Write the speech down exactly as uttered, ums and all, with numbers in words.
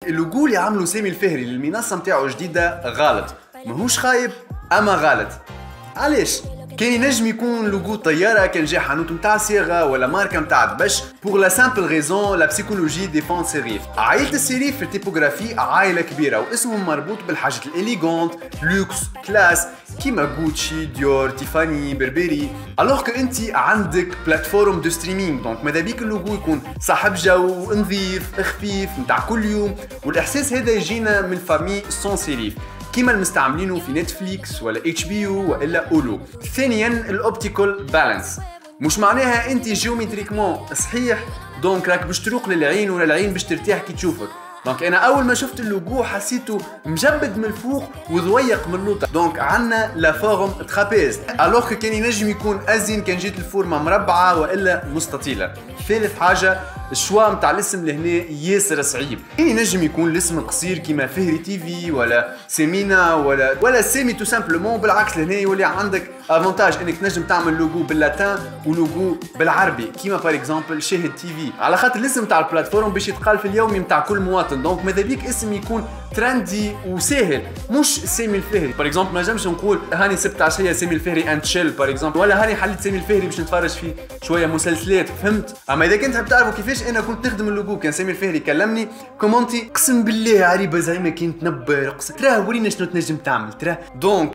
اللوجو اللي عمله سامي الفهري للمنصه نتاعو جديده غلط، ماهوش خايب اما غلط. علاش؟ كان ينجم يكون لوجو طياره كان جا حانوت نتاع صياغه ولا ماركه نتاع دبش، بور لا سامبل ريزون لا بسيكولوجي ديفون سيريف. عائله السيريف في التيبوغرافي عائله كبيره واسمهم مربوط بالحاجات الاليغونت لوكس كلاس كيما غوتشي ديور تيفاني بربري. الوغ كو انت عندك بلاتفورم دو ستريمينغ، دونك ماذا بيك اللوجو يكون صاحب جو نظيف خفيف نتاع كل يوم، والاحساس هذا يجينا من فامي سون سيريف كيما المستعملينه في نتفليكس ولا اتش بي يو ولا اولو. ثانيا الاوبتيكال بالانس، مش معناها انت جيومتريكمون صحيح دونك راك باش تروق للعين ولا العين باش ترتاح كي تشوفك. دونك انا اول ما شفت اللوجو حسيته مجبد من الفوق وضويق من اللوطه، دونك عندنا لا فورم ترابيز، الوغ كان ينجم يكون ازين كان جيت الفورمه مربعه والا مستطيله. ثالث حاجه الشوا نتاع الاسم لهنا ياسر صعيب، كان ينجم يكون الاسم قصير كيما فهري تي في ولا سيمينا ولا ولا سامي تو سامبلومون. بالعكس لهنا يولي عندك افونتاج انك تنجم تعمل لوجو باللاتان ولوجو بالعربي كيما بار اكزومبل شاهد تي في، على خاطر الاسم تاع البلاتفورم باش يتقال في اليومي نتاع كل مواطن. دونك ماذا بيك اسم يكون ترندي وسهل، مش سامي الفهري بار اكزومبل. ما نجمش نقول هاني سبت عشيه سامي الفهري اند تشيل بار اكزومبل، ولا هاني حليت سامي الفهري باش نتفرج فيه شويه مسلسلات، فهمت؟ اما اذا كنت تحب تعرفوا كيفاش انا كنت نخدم اللوجو كان سامي الفهري كلمني كومونتي، اقسم بالله عريبه زعما كي نتنبر، تراه ورينا شنو تنجم تعمل تراه. دونك